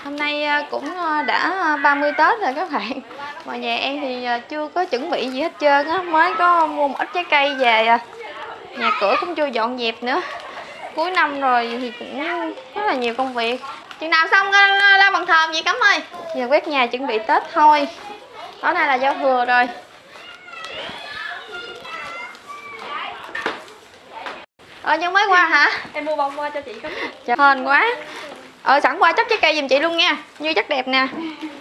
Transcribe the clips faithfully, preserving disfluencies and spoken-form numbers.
Hôm nay cũng đã ba mươi Tết rồi các bạn. Mà nhà em thì chưa có chuẩn bị gì hết trơn á, mới có mua một ít trái cây về à. Nhà cửa cũng chưa dọn dẹp nữa. Cuối năm rồi thì cũng rất là nhiều công việc. Chừng nào xong la bàn thờ vậy Cẩm ơi. Giờ quét nhà chuẩn bị Tết thôi. Tối nay là giao thừa rồi. Ờ nhưng mới qua hả? Em mua bông qua cho chị Cẩm. Trời hên quá. Ờ sẵn qua chốc trái cây giùm chị luôn nha. Như chắc đẹp nè.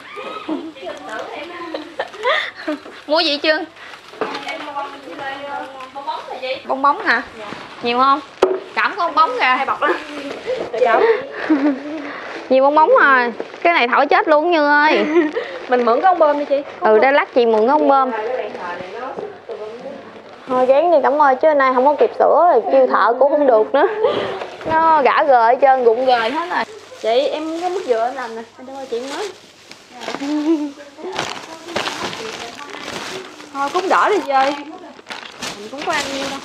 Mua gì chưa? Em mua bông bông bóng là gì? Bông bóng hả? Dạ. Nhiều không? Cẩm có bông bóng kìa. Hai bọc đó. Cẩm. Nhiều bông bóng à. Cái này thổi chết luôn Như ơi. Mình mượn cái ống bơm đi chị. Ừ để lát chị mượn cái ống bơm. Thôi gán đi Cẩm ơi, chứ hôm nay không có kịp sửa rồi kêu thợ cũng không được nữa. Nó gã gờ hết trơn, rụng rời hết rồi. Chị em có mứt dừa em làm nè, em cho chị nói. Thôi cũng đỡ đi chị ơi. Mình cũng có ăn nhiêu đâu.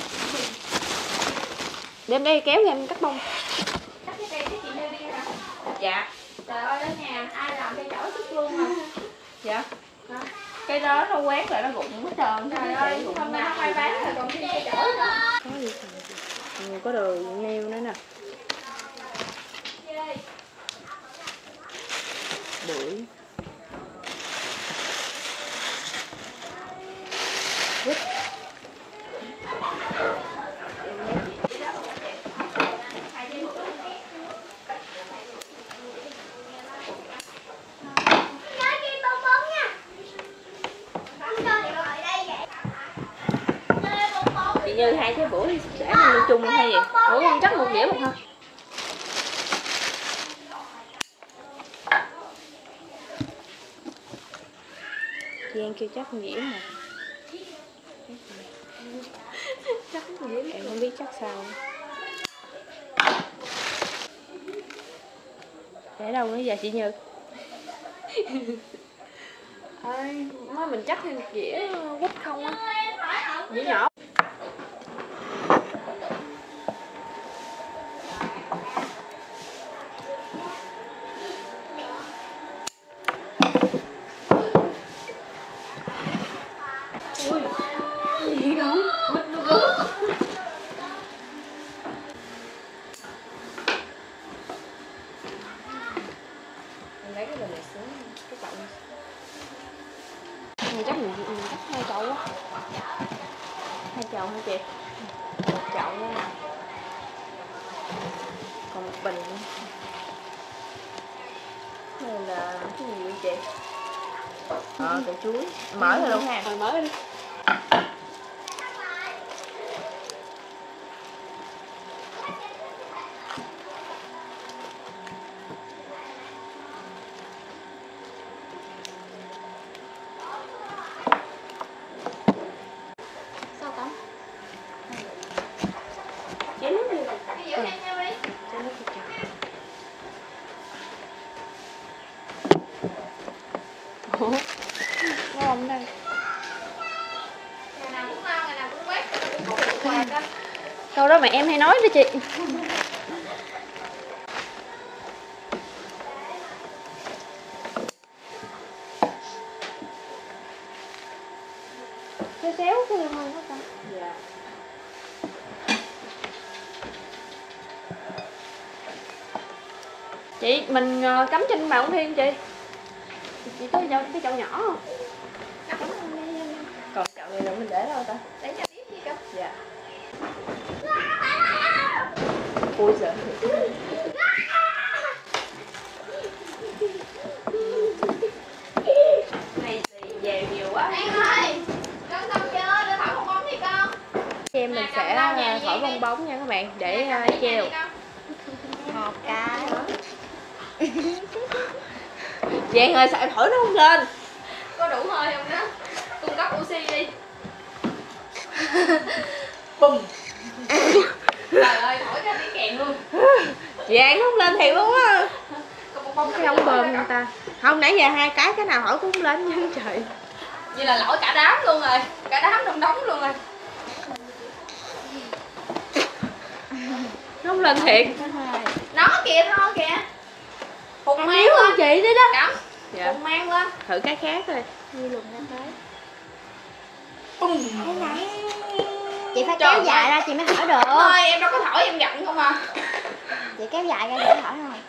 Đem đây kéo cho em cắt bông. Cắt cái cây cái chị Như đi hả? Dạ. Trời ơi ở nhà ai làm cây chổi sức luôn mà. Dạ. Đó. Cây đó nó quét lại nó rụng hết trơn. Trời ơi, hôm nay không ai bán rồi còn cái cây chổi nữa. Có gì không? Có đồ nêu nữa nè. Bưởi. Quýt. Chị Như hai cái bữa đi sẽ mình lưu chung hay gì? Ủa con chắc một dĩa một thôi. Chị ăn kêu chắc một dĩa mà. Chắc một dĩa em không biết chắc sao. Để đâu nữa giờ chị Như? Ơi, mới mình chắc thêm một dĩa quýt không á. Dĩa nhỏ. Ui, gì không? Quýt nó rớt. Em lấy cái bình này xuống, cái chậu này. Mình chắc mình, mình chắc hai chậu á. Hai chậu hả chị? Một chậu đó. Còn một bình nữa. Đây là cái gì vậy chị? Ờ, củ chuối. Mở ra luôn ha. Rồi mở ra đi. Sao Cẩm? Chén nước đi. Cái giữ em nhau đi. Chén nước đi. Ủa? Ngon đây. Ngày nào cũng lau, ngày nào cũng quét, cũng có việc quạt đó. Câu đó mẹ em hay nói đó chị. Xéo xéo cái được không ta? Dạ. Chị, mình uh, cắm trên bàn thiên chị. Chị có cái, cái chậu nhỏ không? Còn chậu này là mình để đâu ta? Để cho tiếp gì Cẩm? Dạ. Ui giời. Này thì về nhiều quá. An ơi, con xong chưa? Đưa thổi bông bóng đi con. Em mình sẽ thổi bong bóng nha các bạn để uh, treo. Một cái. Vậy rồi sao em thổi nó không lên? Có đủ hơi không đó? Cung cấp oxy đi. Bùm. Trời ơi, thổi cái tiếng kèn luôn. Chị ăn nó không lên thiệt luôn á. Còn một bông Cái ống bơm người ta. Không, nãy giờ hai cái cái nào thổi cũng không lên chứ trời. Vậy là lỗi cả đám luôn rồi. Cả đám đông đóng luôn rồi. Nó không lên thiệt. Nó kìa, nó kìa. Hụt Ăn mang miếu lên chị đi đó. Cắm. Dạ. Cùng mang lên. Thử cái khác thôi. Như lùn ra tới. Chị phải kéo dài ra chị mới thổi được. Thôi em đâu có thổi, em giận không à. Chị kéo dài ra dễ thổi rồi.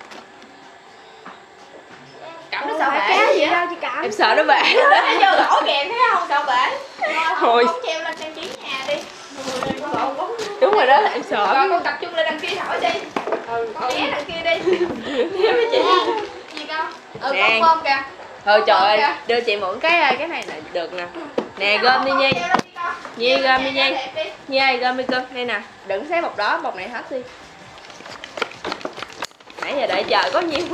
Cắm nó sao bể Kéo gì vậy? đâu chị Cẩm. Em sợ nó bể. Nó vô gỗ kìa, thấy không? Sao bể? Thôi. Không treo lên trang trí nhà đi. Đúng rồi đó, em sợ. Rồi con tập trung lên đằng kia thổi đi. Ừ, con né đằng kia đi. Né với chị. Gì con? Ừ, Nè. con bơm kìa. Thôi trời ơi, Kìa. đưa chị mượn cái cái này là được nè. Nè gom đi Nhi. Treo lên đi con. Nhi gom đi Nhi. Đẹp đi. Nhi gom đi cưng. Đây nè, đừng xé bọc đó, bọc này hết đi. Nãy giờ đợi chờ có nhiêu.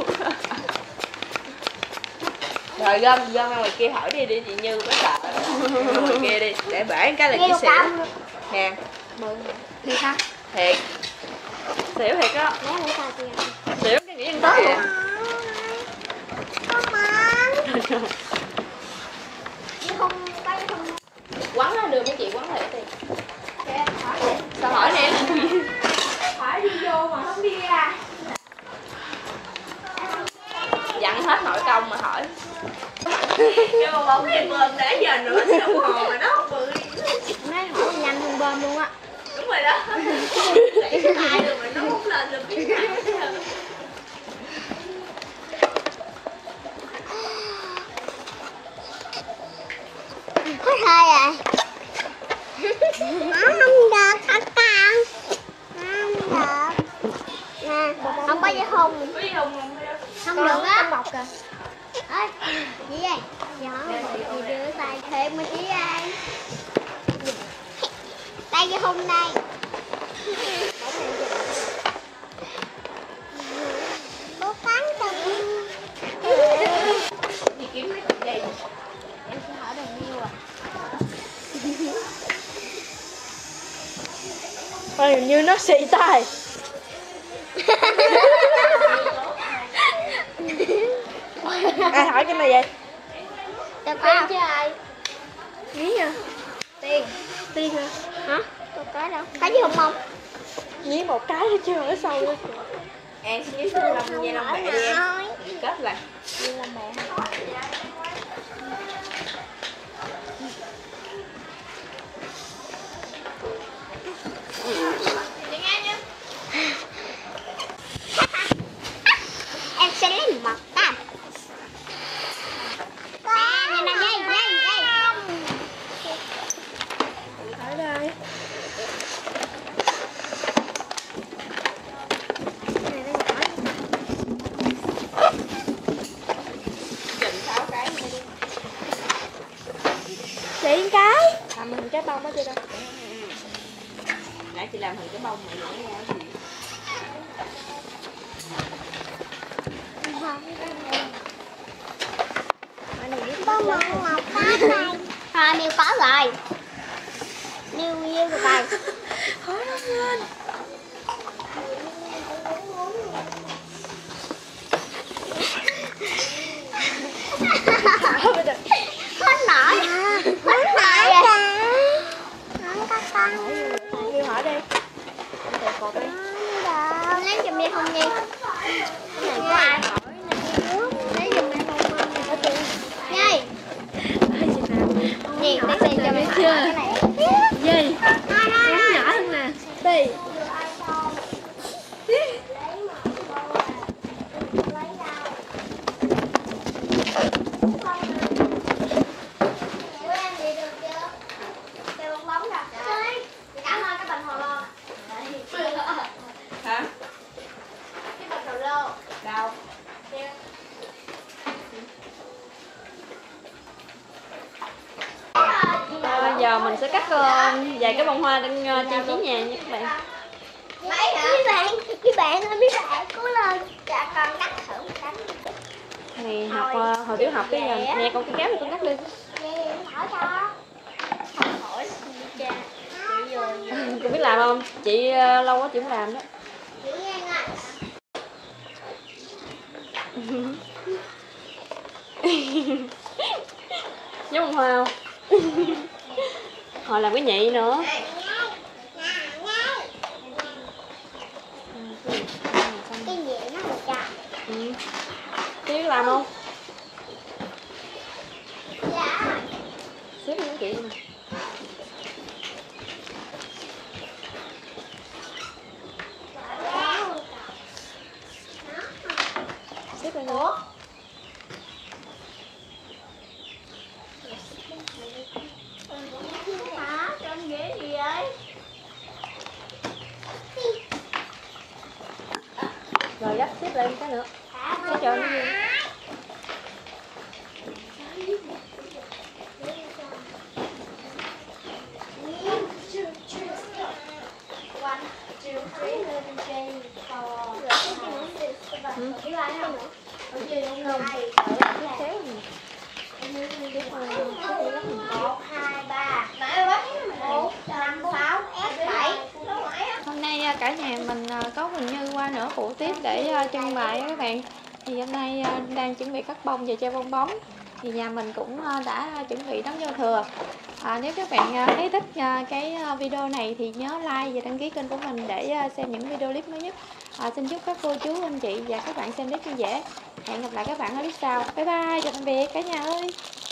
Rồi gom, gom ra ngoài kia thổi đi đi chị Như có sợ. Ra ngoài kia đi, để bể cái là chị xỉu. Nè, Thì sao? thiệt. Xỉu thiệt á. Né lấy sao chị? Xỉu cái nghĩ ăn tới luôn. Con mang. Chứ không tay không. Quấn nó đưa mấy chị quấn lại đi. Kìa, thổi đi. Sao hỏi nè? Thổi đi vô mà không đi ra. Dặn hết nội công mà hỏi. Cái bong bóng em bơm để giờ nữa đồng hồ mà nó không bự. Nó thổi nhanh hơn bơm luôn á. Đúng rồi đó. Để cái tay được mà nó hút lên được biết nào hết trơn. Có hơi à. Nó không được hả con? Không được. Nè, không có dây hùng. Có gì không không? Không được á. Bọc kìa. Ơi, chị ơi. Dạ, chị đưa tay thêm mà chị ơi. Tay dây hùng đây. Bố cắn cho Đi kiếm mấy cục dây. em sẽ hỏi được nhiêu à? Thôi như nó xì tay. Ai hỏi cái này vậy? Đâu có chứ ai? Nghĩ nha. Tiền. Tiên hả? Hả? Đâu có đâu. Có gì không không? Nghĩ một cái thôi chứ ở sau nữa. Em xin dưới lông dây lông bẹ đi em. Nói. Kết lại. Đi làm mẹ. Chị nghe nha. Em sẽ lấy mật ta. À, nè nè dây dây dây. Ở đây. Chừng sáu cái nữa đi. Chị cái. Làm hình cái bông ở đây đâu. Nãy chị làm hình cái bông mà nhảy ra gì? Có một một cái này. Thôi Miêu có rồi. Miêu Miêu rồi bài. Hỏi nó lên. Hết nổi. Hết nổi à. Không có con. Kêu hỏi đi. Em cột đi. Được. Lấy giùm đi không Nhi? Cái này có ai hỏi nè. Lấy giùm đi không không? Nhi. Nhi, lấy tiền cho mẹ hỏi cái này. Gì? Thôi thôi thôi. Nhỏ hơn nè. Đi. Cảm ơn cái bình hồ lô. Hả? Cái bình hồ lô. Đâu? À, bây giờ mình sẽ cắt uh, vài cái bông hoa đang uh, trang trí nhà nha các bạn. Mấy hả? Mấy bạn, mấy bạn ơi, mấy bạn cố lên. Dạ con cắt thử một cánh. Này học uh, hồi tiểu học cái giờ nè con cái kéo này con cắt đi. Nè, hỏi cho. Hỏi cha. Chị vừa Chị biết làm không? Chị uh, lâu quá chị không làm đó. Chị nghe nè. Giống bông hoa không? Hồi làm cái nhị nữa. Cái gì nó một chà. Ừ. Xíu biết làm không? Dạ. Xếp với chị mà. Xếp lên nữa. Hả? Trong ghế gì vậy? Rồi dắt xếp lên cái nữa. Xếp cho nó vô. Hôm nay cả nhà mình có Quỳnh Như qua nữa phụ tiếp để trưng bày các bạn. Thì hôm nay đang chuẩn bị cắt bông và treo bong bóng. Thì nhà mình cũng đã chuẩn bị đón giao thừa. À, nếu các bạn thấy thích cái video này thì nhớ like và đăng ký kênh của mình để xem những video clip mới nhất. À, xin chúc các cô chú anh chị và các bạn xem clip vui vẻ. Hẹn gặp lại các bạn ở clip sau. Bye bye, chào tạm biệt cả nhà ơi.